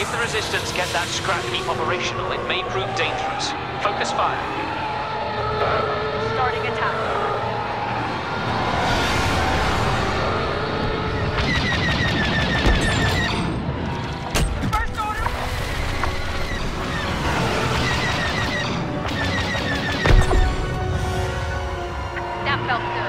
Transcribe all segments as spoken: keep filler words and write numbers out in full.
If the Resistance get that scrap heap operational, it may prove dangerous. Focus fire. Starting attack. First order! That felt good.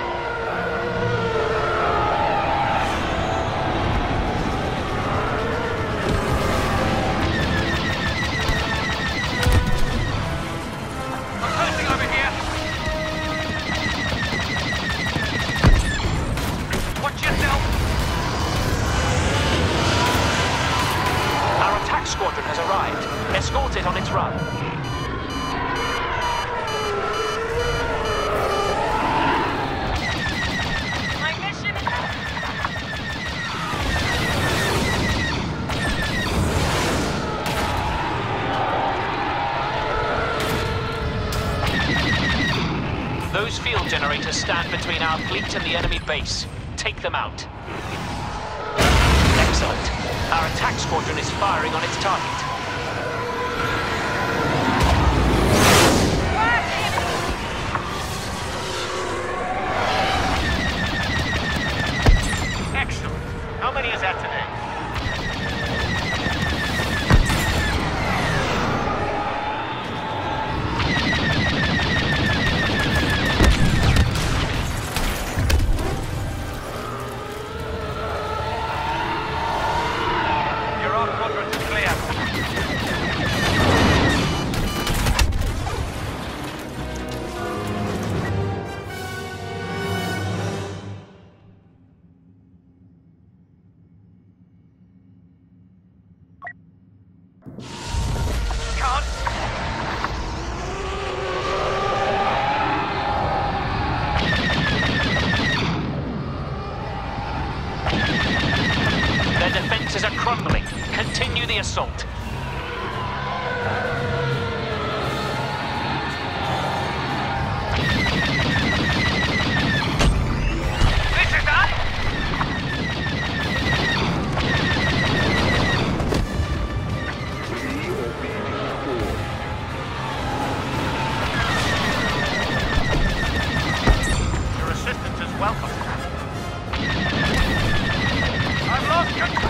Squadron has arrived. Escort it on its run. My mission is... Those field generators stand between our fleet and the enemy base. Take them out. Excellent. Our attack squadron is firing on its target. Excellent. How many is that today? Their defenses are crumbling. Continue the assault. This is us! Your assistance is welcome. I've lost control.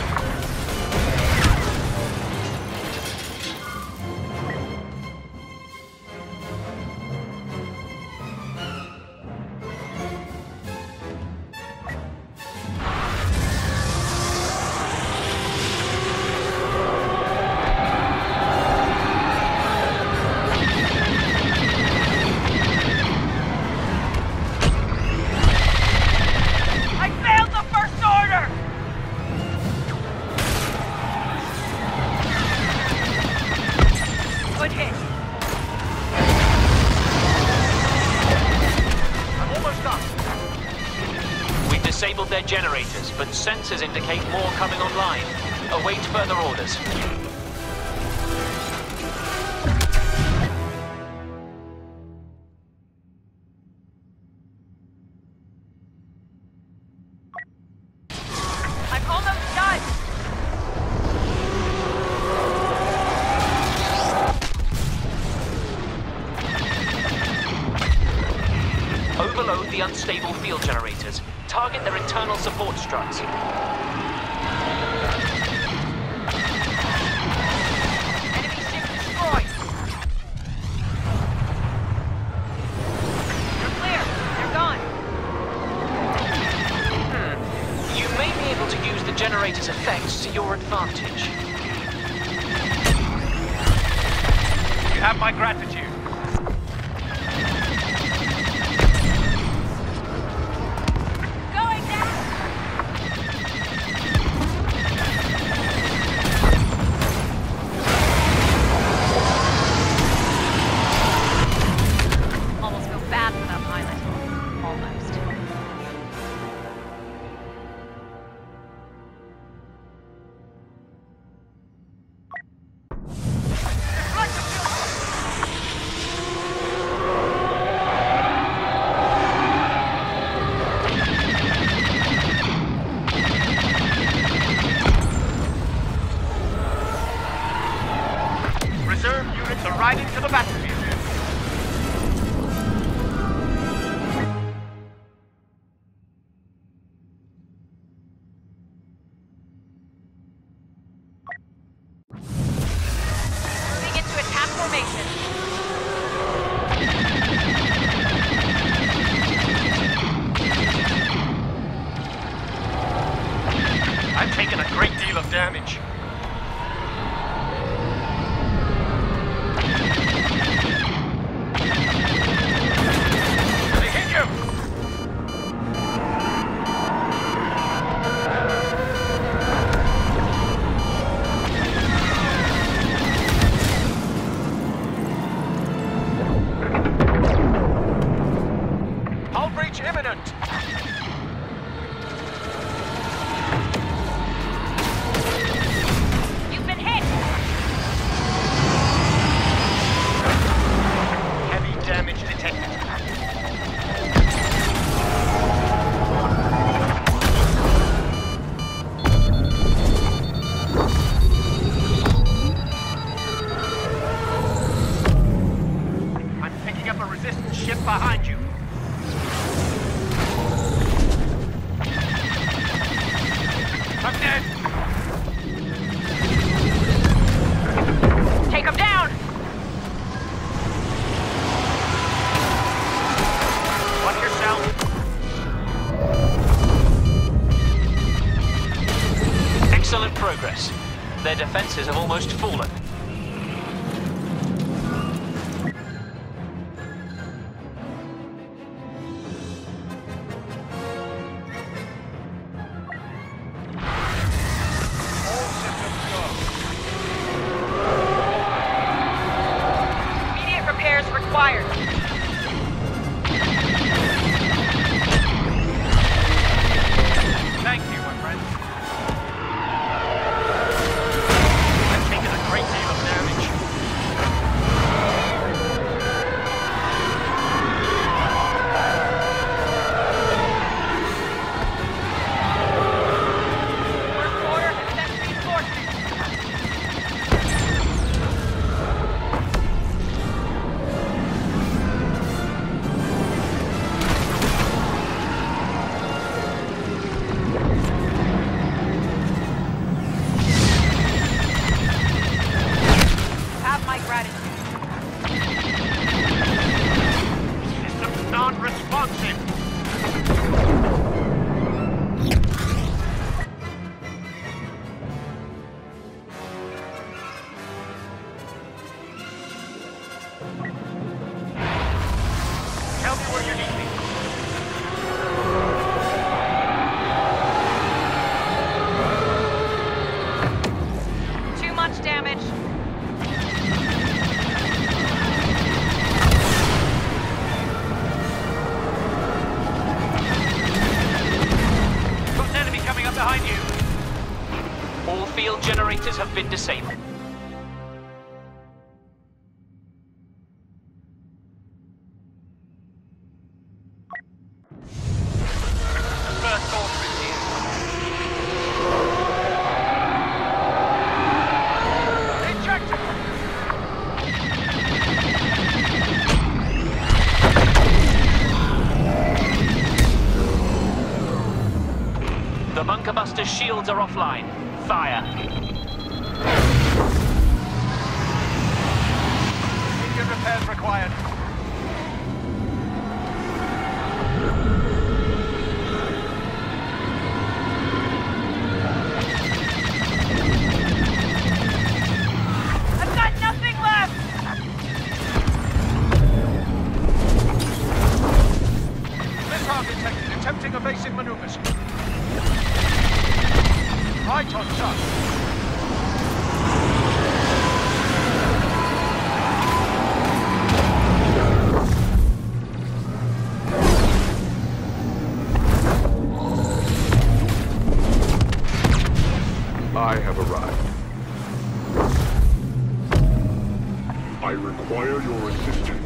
Good hit. I'm almost done. We've disabled their generators, but sensors indicate more coming online. Await further orders. I'm almost done. Overload the unstable field generators. Target their internal support struts. Enemy ship destroyed. You're clear. They're gone. Hmm. You may be able to use the generator's effects to your advantage. You have my gratitude. Going down. Almost feel bad for that pilot. Almost. imminent! You've been hit! Heavy damage detected. I'm picking up a resistance ship behind you. I'm dead! Take him down! Watch yourself. Excellent progress. Their defenses have almost fallen. All systems go. Immediate repairs required. Thank you, my friend. I've taken a great deal of damage. First order has sent reinforcements. Have my gratitude. Systems non-responsive. Tell me where you need me. Too much damage. Got an enemy coming up behind you. All field generators have been disabled. First order is here. Ejected! The bunker buster's shields are offline. Fire. Immediate repairs required. I've got nothing left! Missile detected, attempting evasive maneuvers. Right on touch. I have arrived. I require your assistance.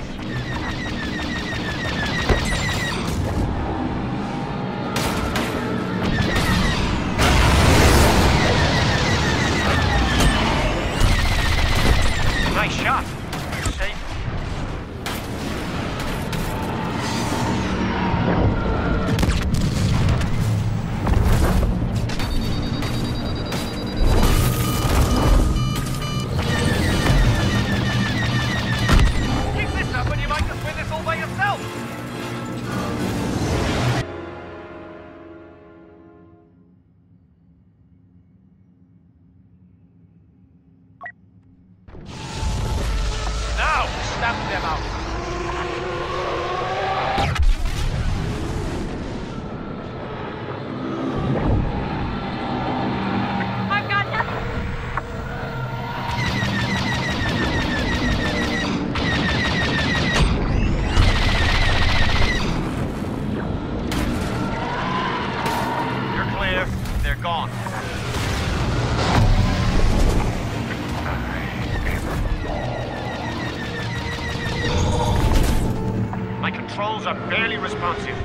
Barely responsive.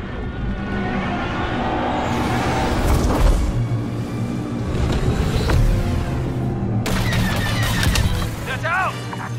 Get out!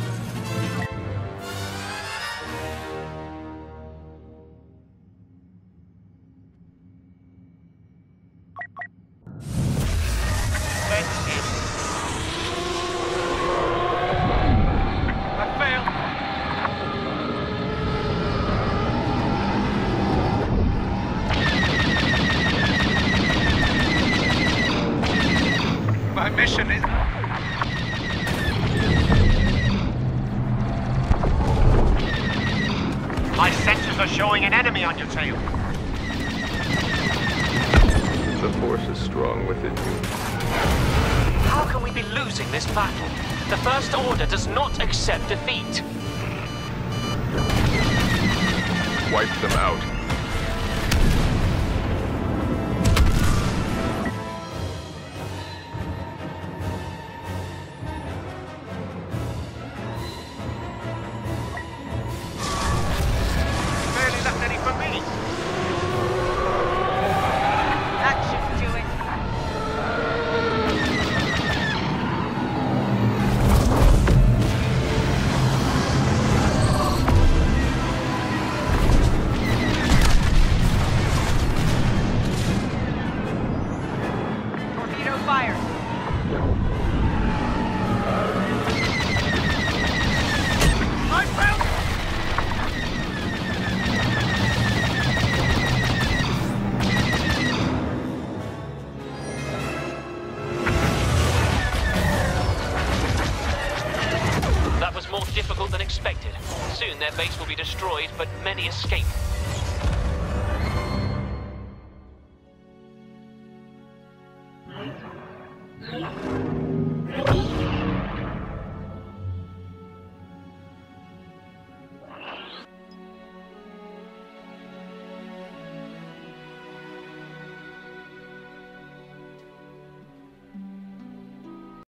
Mission is... My sensors are showing an enemy on your tail. The force is strong within you. How can we be losing this battle? The First Order does not accept defeat. Wipe them out. Difficult than expected. Soon their base will be destroyed, but many escape.